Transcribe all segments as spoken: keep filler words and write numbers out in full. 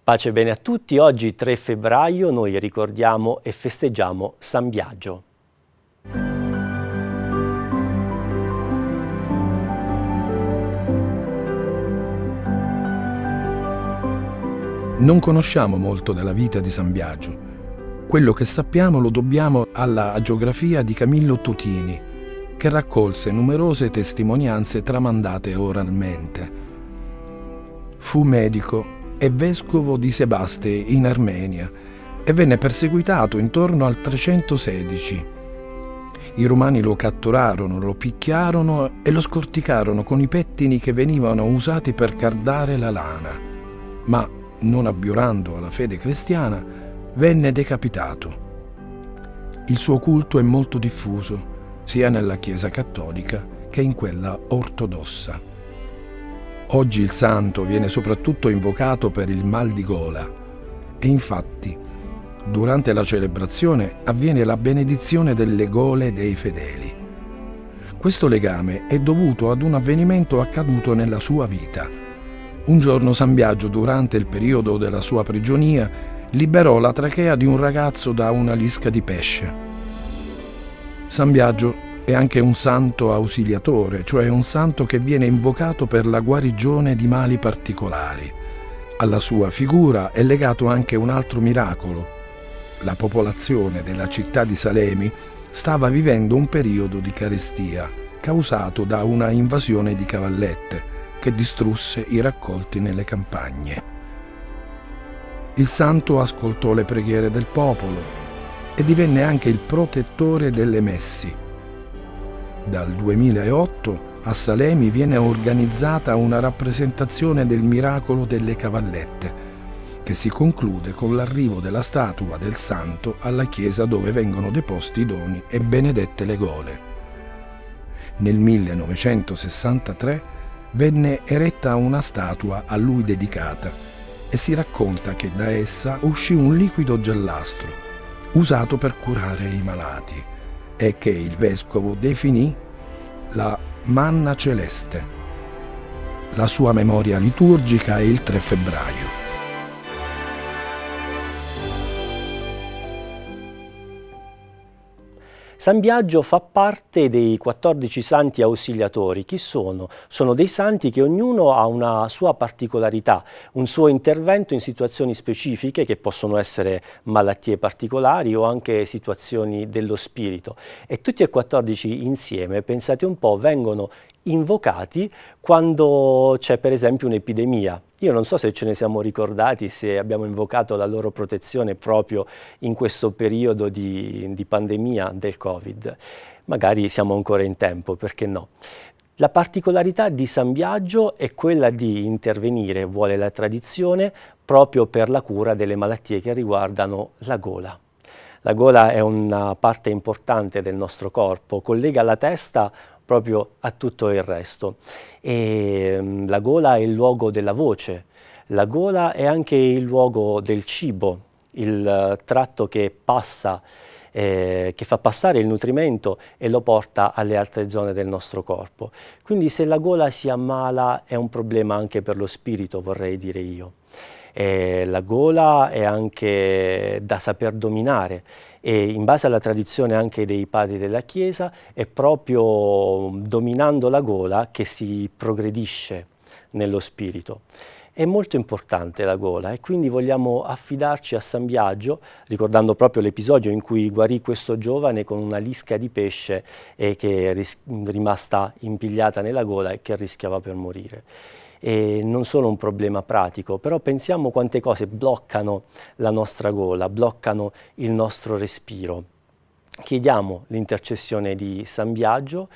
Pace e bene a tutti, oggi tre febbraio noi ricordiamo e festeggiamo San Biagio. Non conosciamo molto della vita di San Biagio. Quello che sappiamo lo dobbiamo alla agiografia di Camillo Tutini, che raccolse numerose testimonianze tramandate oralmente. Fu medico e vescovo di Sebaste in Armenia e venne perseguitato intorno al trecentosedici. I romani lo catturarono, lo picchiarono e lo scorticarono con i pettini che venivano usati per cardare la lana, ma non abiurando alla fede cristiana venne decapitato. Il suo culto è molto diffuso sia nella Chiesa cattolica che in quella ortodossa. Oggi il santo viene soprattutto invocato per il mal di gola e infatti durante la celebrazione avviene la benedizione delle gole dei fedeli. Questo legame è dovuto ad un avvenimento accaduto nella sua vita. Un giorno San Biagio, durante il periodo della sua prigionia, liberò la trachea di un ragazzo da una lisca di pesce. San Biagio è anche un santo ausiliatore, cioè un santo che viene invocato per la guarigione di mali particolari. Alla sua figura è legato anche un altro miracolo. La popolazione della città di Salemi stava vivendo un periodo di carestia causato da una invasione di cavallette che distrusse i raccolti nelle campagne. Il santo ascoltò le preghiere del popolo e divenne anche il protettore delle messi. Dal duemilaotto a Salemi viene organizzata una rappresentazione del miracolo delle cavallette, che si conclude con l'arrivo della statua del santo alla chiesa dove vengono deposti i doni e benedette le gole. Nel millenovecentosessantatré venne eretta una statua a lui dedicata e si racconta che da essa uscì un liquido giallastro usato per curare i malati e che il vescovo definì la manna celeste. La sua memoria liturgica è il tre febbraio. San Biagio fa parte dei quattordici santi ausiliatori. Chi sono? Sono dei santi che ognuno ha una sua particolarità, un suo intervento in situazioni specifiche che possono essere malattie particolari o anche situazioni dello spirito. E tutti e quattordici insieme, pensate un po', vengono invocati quando c'è per esempio un'epidemia. Io non so se ce ne siamo ricordati, se abbiamo invocato la loro protezione proprio in questo periodo di, di pandemia del Covid. Magari siamo ancora in tempo, perché no? La particolarità di San Biagio è quella di intervenire, vuole la tradizione, proprio per la cura delle malattie che riguardano la gola. La gola è una parte importante del nostro corpo, collega la testa proprio a tutto il resto. E um, la gola è il luogo della voce, la gola è anche il luogo del cibo, il uh, tratto che passa, eh, che fa passare il nutrimento e lo porta alle altre zone del nostro corpo. Quindi se la gola si ammala è un problema anche per lo spirito, vorrei dire io. Eh, la gola è anche da saper dominare e in base alla tradizione anche dei padri della Chiesa è proprio dominando la gola che si progredisce nello spirito. È molto importante la gola e quindi vogliamo affidarci a San Biagio, ricordando proprio l'episodio in cui guarì questo giovane con una lisca di pesce e che è rimasta impigliata nella gola e che rischiava per morire. E non solo un problema pratico, però pensiamo quante cose bloccano la nostra gola, bloccano il nostro respiro. Chiediamo l'intercessione di San Biagio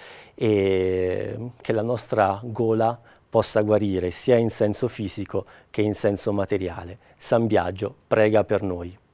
e che la nostra gola possa guarire sia in senso fisico che in senso materiale. San Biagio prega per noi.